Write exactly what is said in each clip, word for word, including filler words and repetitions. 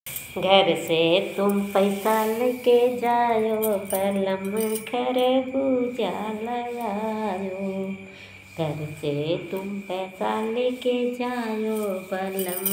घर से तुम पैसा लेके जायो, बलम खरबूजा लायो। घर से तुम पैसा लेके जायो, बलम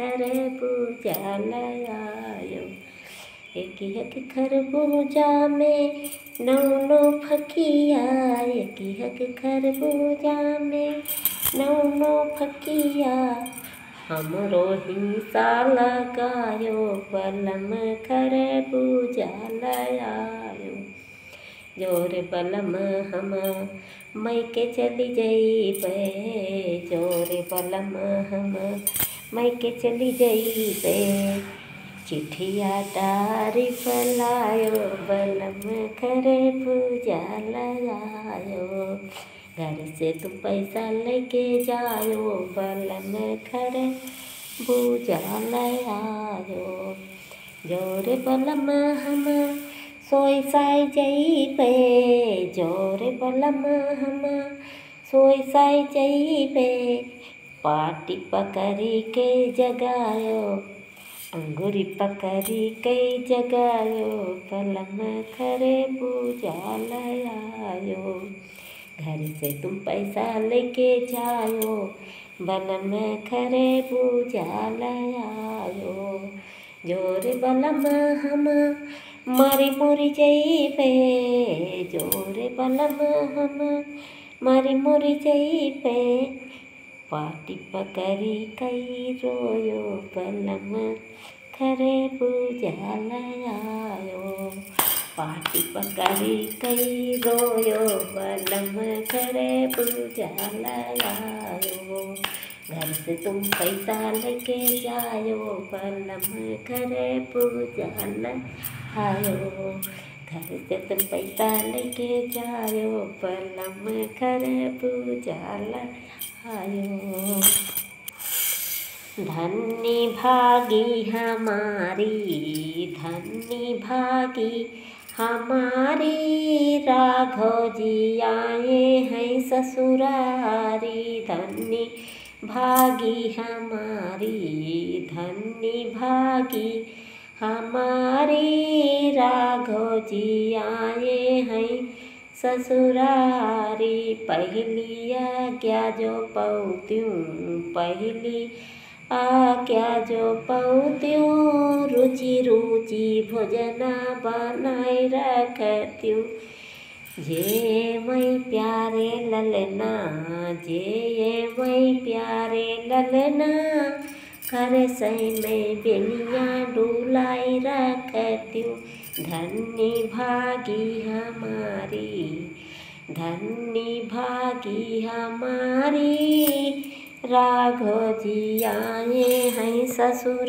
खरबूजा लायो। एक एक खरबूजा में नौ नौ फकिया, एक एक खरबूजा में नौ नौ फकिया। हमरो हिस्सा लगायो, बलम खरबूजा लायो। जोरे बलम हम मैके चली जइबे, जोरे बलम हम मैके चली जइबे। चिट्ठिया डारी फैलायो, बलम खरबूजा लायो। घर से तुम पैसा लेके जायो, बलम खरबूजा लायो। जोरे बलम हम सोई साई जइबे, जोरे बलम हम सोई साई जइबे। पाटी पकड़ी के जगायो, अंगूरी पकड़ी के जगायो, बलम खरबूजा लायो। घर से तुम पैसा लेके जायो, बलम खरबूजा लायो। जोरे बलम हम मरी मुरी जइबे, जोरे बलम हम मरी मुरी जइबे। पाटी पकड़ी कई रोयो, बलम खरबूजा लायो। पाटी पकड़ी कई रोयो, बलम खरबूजा लायो। घर से तुम पैसा लेके जायो, बलम खरबूजा लायो। घर से तुम पैसा लेके जायो, बलम खरबूजा लायो। धन्य भागी हमारी, धन्य भागी हमारी, राघव जी आए हैं ससुरारी। धन्य भागी हमारी, धन्य भागी हमारी, राघव जी आए हैं ससुरारी। पहली आज्ञा जो पौत्यूं, पहली आज्ञा जो पौत्यूं, रुचि रुचि भोजना बनाए रखत्यूं। जे मैं प्यारे ललना, जे मैं प्यारे ललना, कर सही में बेनिया डुलाई रखत्यूं। धन्य भागी हमारी, धन्य भागी हमारी, राघव जी आए हैं ससुर।